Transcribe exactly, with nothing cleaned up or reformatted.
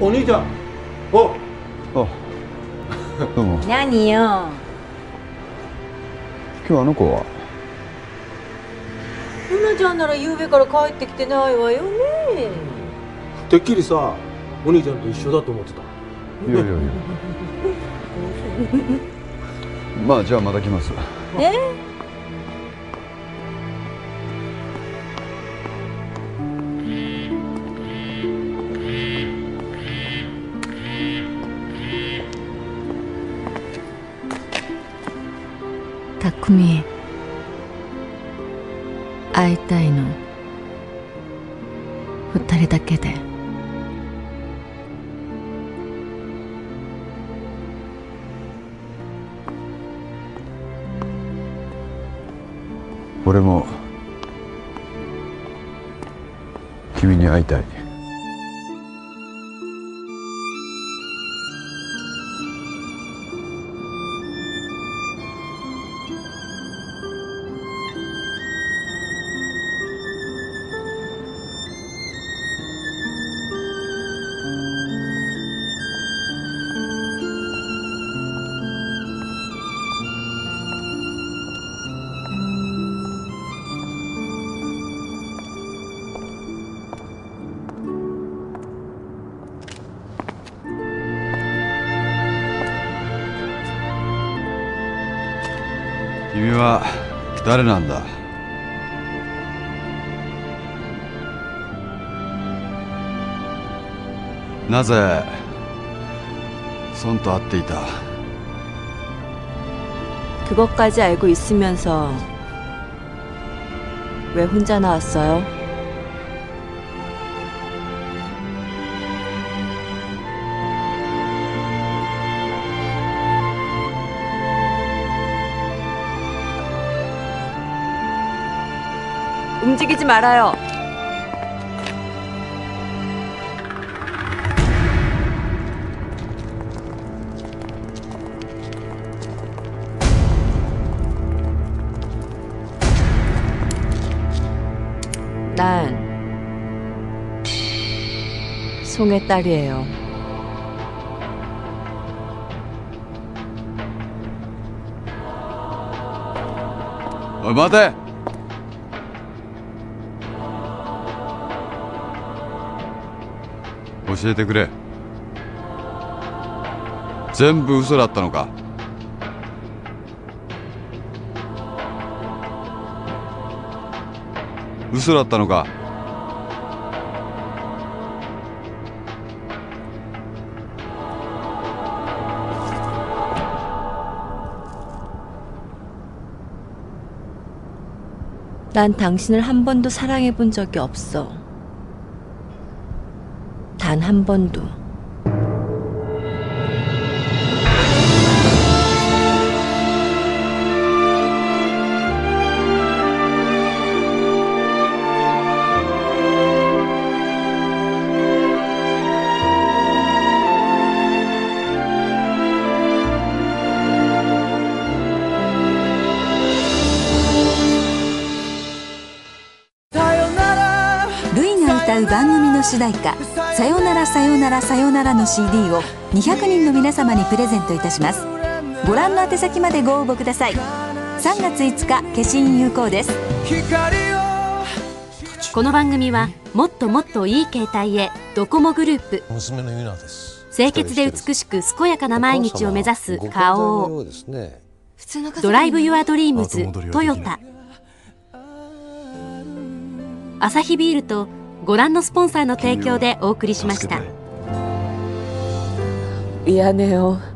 お兄ちゃん。おあ、どうも。 何よ。 今日あの子は？ ルナちゃんなら夕べから帰ってきてないわよね。 てっきりさ、お兄ちゃんと一緒だと思ってた。 いやいやいや。まあじゃあまた来ます。 え？匠、会いたいの二人だけで。 俺も君に会いたい。君は誰なんだ？なぜ손と会っていた？ 그것까지 알고 있으면서 왜 혼자 나왔어요? 움직이지 말아요. 난 송의 딸이에요. 어이,待て!教えてくれ。全部嘘だったのか？嘘だったのか？ 난 당신을 한 번도 사랑해 본 적이 없어. 단 한 번도. ルイが歌う番組の主題歌「さよならさよならさよなら」の シーディー をにひゃくにんの皆様にプレゼントいたします。ご覧の宛先までご応募ください。さんがついつか消印有効です。 この番組はもっともっといい携帯へドコモグループ。清潔で美しく健やかな毎日を目指す花王。ドライブユアドリームズトヨタ。アサヒビールとご覧のスポンサーの提供でお送りしました。 미안해요.